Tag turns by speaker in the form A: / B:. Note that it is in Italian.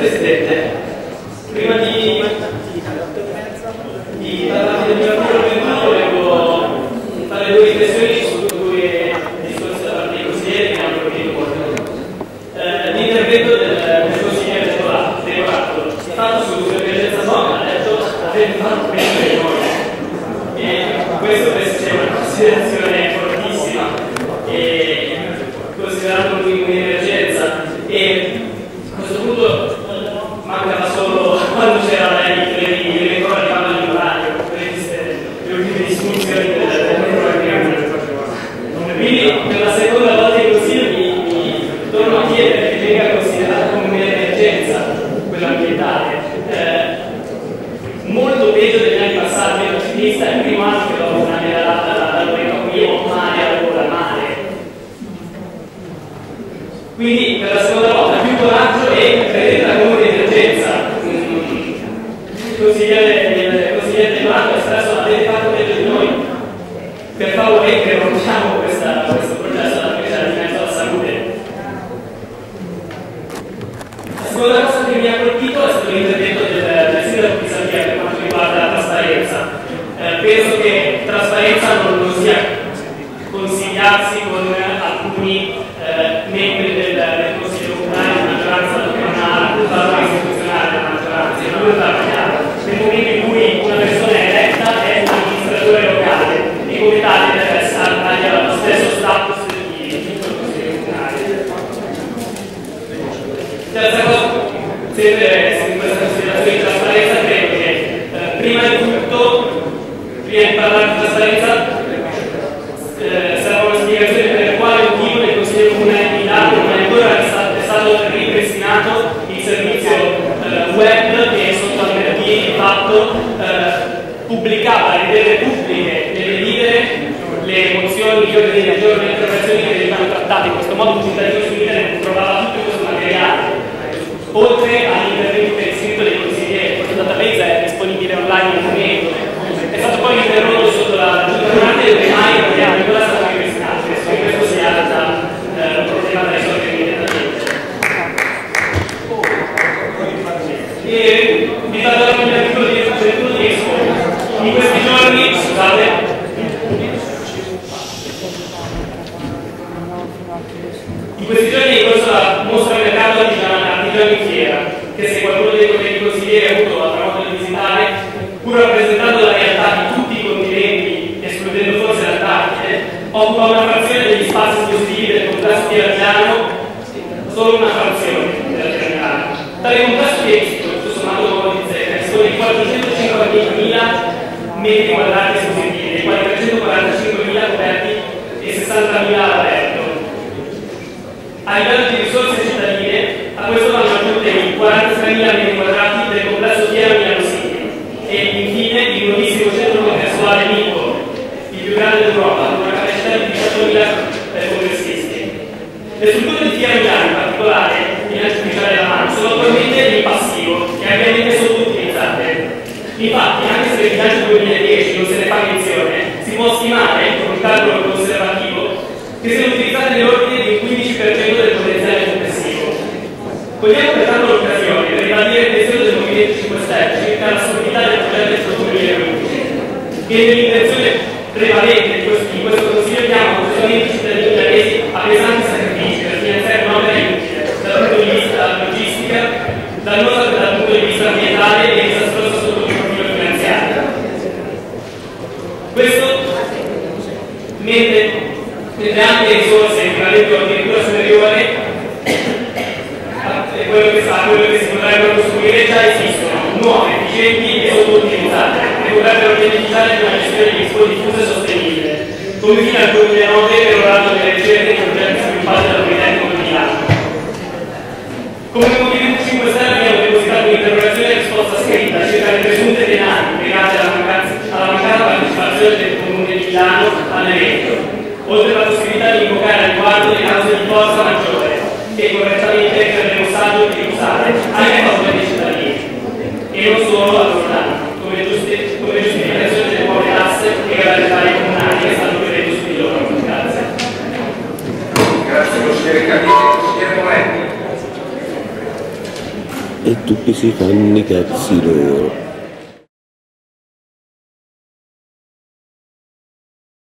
A: Presidente, prima di parlare del mio argomento volevo fare due riflessioni su due discorsi da parte dei consiglieri che hanno colpito molto. L'intervento del consigliere Decorato è fatto sull'emergenza zona, ha detto avete fatto meglio di noi, e questo penso sia una considerazione fortissima, e considerando un'emergenza, e a questo punto mancava solo quando c'era le cose che vanno all'orario, le ultime disfunzioni del programma. Quindi per la seconda volta in consiglio mi torno a chiedere che venga considerata come un'emergenza quella ambientale. Molto peggio degli anni passati, ero ciclista, è il primo anno che ho una medalata da Loreto qui, ho mare, allora mare. Quindi per la seconda volta più coraggio e prendetela come un'emergenza. Il consigliere Decorato ha espresso avete fatto meglio di noi. Per favore interrompiamo questo processo alla presa di mezzo alla salute. La seconda cosa che mi ha colpito è stato l'intervento del sindaco di Santiago per quanto riguarda la trasparenza. Penso che trasparenza non sia consigliarsi con alcuni membri del Consiglio Comunale di maggioranza che non ha la valore istituzionale della maggioranza, e non la chiara. Nel momento in cui una persona è eletta è un amministratore locale e come tale deve avere lo stesso status di Consiglio Comunale. Terza cosa, sempre in questa considerazione di trasparenza, credo che prima di tutto, prima di parlare di trasparenza, sarà una spiegazione per quale motivo nel Consiglio Comunale di Milano non è ancora stato ripristinato il servizio web che sotto Albertini di fatto pubblicava, rendeva pubbliche nelle libere le mozioni, gli ordini del giorno, le interrogazioni che venivano trattate. In questo modo un cittadino su internet trovava tutto questo materiale, oltre all'intervento per iscritto dei consiglieri. Questo database è disponibile online al momento, è stato poi interrotto sotto la giunta durante dove mai non è ancora stato ripristinato, e questo sia un problema da risolvere immediatamente. E vi parlo dell'articolo di Esco. In questi giorni, scusate, in questi giorni è in corso la mostra al mercato artigiano in fiera, che se qualcuno dei colleghi consiglieri ha avuto la modo di visitare, pur rappresentando la realtà di tutti i continenti, escludendo forse l'Antartide, occupa una frazione degli spazi esclusivi del complesso fieragliano, solo una frazione della Fieragliano. Tale complesso che tutto sommato come di zecca, dispone di 450.000 metri quadrati esclusivi, dei quali 345.000 coperti e 60.000 all'aperto. A livello di risorse cittadine, a questo vanno aggiunte i 43.000 metri quadrati del complesso Fiera Milano City e infine il nuovissimo centro congressuale Nico, il più grande d'Europa, con una capacità di 18.000 congressisti. Le strutture di Fiera Milano, in particolare in artificiale della mano, sono attualmente in passivo e ampiamente sottoutilizzate. Infatti, anche se nel bilancio 2010 non se ne fa menzione, si può stimare, con un calcolo conservativo, che siano utilizzate nell'ordine di un 15% del potenziale complessivo. Cogliamo pertanto l'occasione per ribadire il pensiero del Movimento 5 Stelle circa la solidità del progetto Expo 2015, che nell'intenzione prevalente di questo Consiglio chiama così i cittadini milanesi a pesanti sacrifici per finanziare un'opera inutile dal punto di vista logistica, dannosa dal punto di vista ambientale e disastrosa sotto il profilo finanziario. Questo mentre anche risorse equivalenti o addirittura superiore a quello che si potrebbero costruire già esistono, nuove, efficienti e sottoutilizzate, che potrebbero beneficiare di una gestione di Expo diffusa e sostenibile, come fino al 2009 per l'orario delle ricerche dei progetti sviluppati dal Politecnico di Milano. Come Movimento 5 Stelle abbiamo depositato un'interrogazione a risposta scritta circa le presunte penali legate alla mancata partecipazione del Comune di Milano all'evento, oltre alla possibilità di invocare al riguardo le cause di forza maggiore che correttamente avremo stato di usare anche a favore dei cittadini e non solo a loro danno, come giustificazione delle nuove tasse e le varie comunali che stanno vedendo su di loro. Grazie.
B: Grazie consigliere Cardini. Consigliere Moretti. e tutti si fanno i cazzi loro.